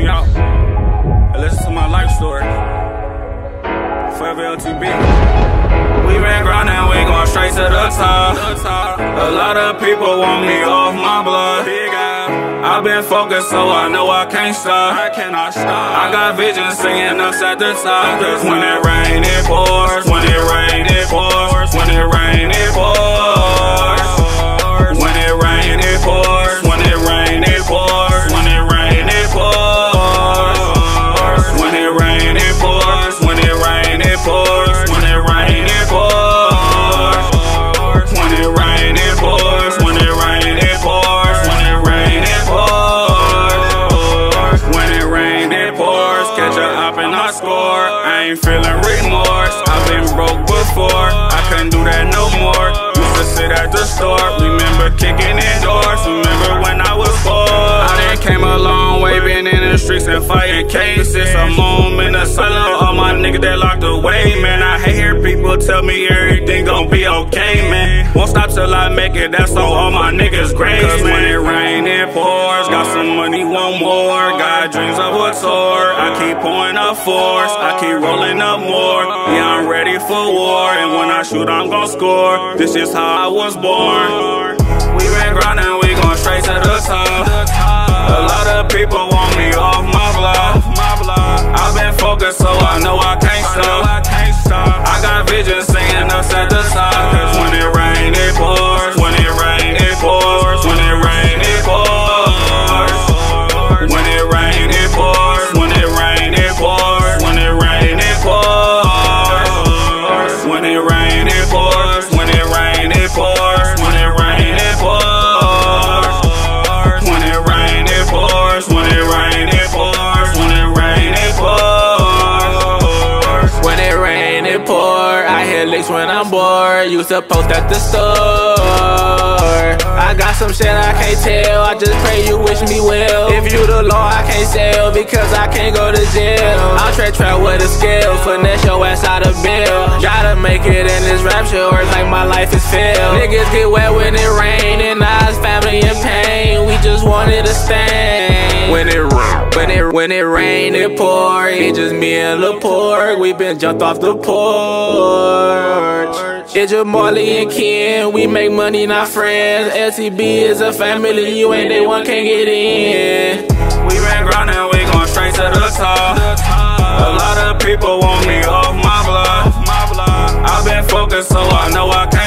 out and listen to my life story. Forever LTB. We been grinding, we going straight to the top. A lot of people want me off my blood. I've been focused, so I know I can't stop. I cannot stop. I got vision singing us at the top. Cause when it rain, it pours. When it rain, it pours. When it rain, it pours. When it rain, it pours. When it rain, it pours. When it rain, it pours. When it rain, it pours. When it rain, it pours. When it rain, it pours. When it rain, it pours. When it rain, it pours. When it rain, it pours. When it rain, it pours. Catch a hop and I score. I ain't feeling remorse. I've been broke before. I couldn't do that no more. Used to sit at the store. Remember kicking in doors. Remember when I was poor. I done came a long way. Been in the streets and fighting cases. A moment of silence. All my niggas that locked away, man. I hate hear people tell me everything gon' be okay, man. Won't stop till I make it. That's on all my niggas' graves. Cause when it rain, it pours. Got some money, want more. Got dreams of a tour. I keep pouring up force. I keep rolling up more. Yeah, I'm ready for war. And when I shoot, I'm gon' score. This is how I was born. We been grinding, we gon' straight to the top. A lot of people want me off my block. I've been focused, so I know I can't stop. I got vision singing us at the top. Cause when it rain, it pours. When it rain, it pours. When it rain, it pours. When it rain, it pours. When it rain, it pours. When it rain, it pours. When it rain, it pours. When it rain, it pours. When it rain, it pours. When it rain, it pours. When it rain, it pours. When it rain, it pours. When it rain, it pour. I hit licks when I'm bored. Used to post at the store. I got some shit I can't tell. I just pray you wish me well. If you the law, I can't sell because I can't go to jail. I'll trap with a scale, finesse your ass out of bail. Gotta make it in this rap shit, or it's like my life is failed. Niggas get wet when it rain, and I's family in pain. We just wanted to stain. When it rain, it pour. It's just me and Lil Pork. We been jumped off the porch. It's just Marley and Ken. We make money, not friends. LTB is a family. You ain't they one can't get in. We been grinding, we gon' straight to the top. A lot of people want me off my block. I've been focused, so I know I can't